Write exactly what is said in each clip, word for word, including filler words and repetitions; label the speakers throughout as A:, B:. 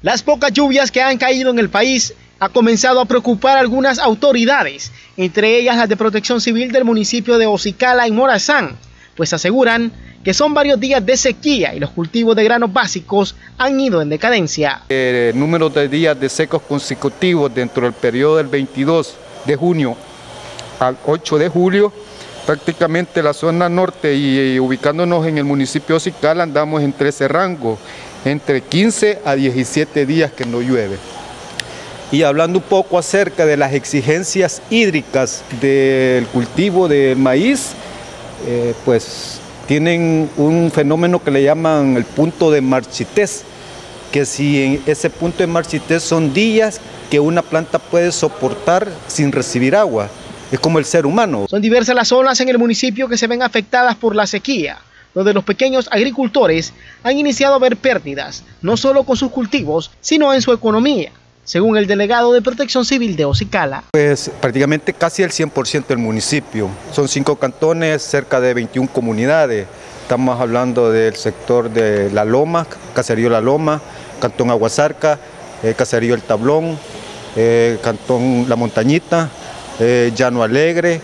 A: Las pocas lluvias que han caído en el país ha comenzado a preocupar a algunas autoridades, entre ellas las de Protección Civil del municipio de Ocicala, en Morazán, pues aseguran que son varios días de sequía y los cultivos de granos básicos han ido en decadencia.
B: El número de días de secos consecutivos dentro del periodo del veintidós de junio al ocho de julio, prácticamente la zona norte y ubicándonos en el municipio de Ocicala andamos entre ese rango, entre quince a diecisiete días que no llueve.
C: Y hablando un poco acerca de las exigencias hídricas del cultivo de maíz, eh, pues tienen un fenómeno que le llaman el punto de marchitez, que si en ese punto de marchitez son días que una planta puede soportar sin recibir agua. Es como el ser humano.
A: Son diversas las zonas en el municipio que se ven afectadas por la sequía, donde los pequeños agricultores han iniciado a ver pérdidas, no solo con sus cultivos, sino en su economía, según el delegado de Protección Civil de Ocicala.
C: Pues prácticamente casi el cien por ciento del municipio. Son cinco cantones, cerca de veintiuna comunidades. Estamos hablando del sector de La Loma, Caserío La Loma, Cantón Aguasarca, eh, Caserío El Tablón, eh, Cantón La Montañita, eh, Llano Alegre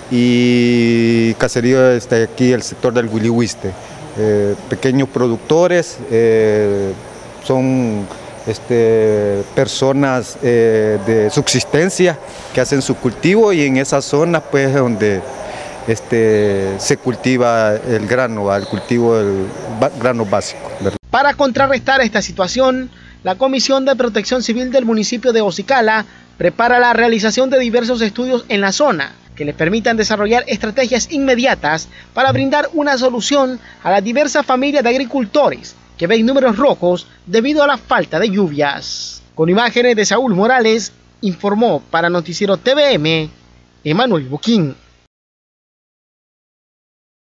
C: y caserío este, aquí el sector del Huilihuiste. Eh, pequeños productores, eh, son este, personas eh, de subsistencia que hacen su cultivo y en esa zona pues es donde este, se cultiva el grano, el cultivo del grano básico, ¿verdad?
A: Para contrarrestar esta situación, la Comisión de Protección Civil del municipio de Ocicala prepara la realización de diversos estudios en la zona que les permitan desarrollar estrategias inmediatas para brindar una solución a las diversas familias de agricultores que ven números rojos debido a la falta de lluvias. Con imágenes de Saúl Morales, informó para Noticiero T V M, Emanuel Boquín.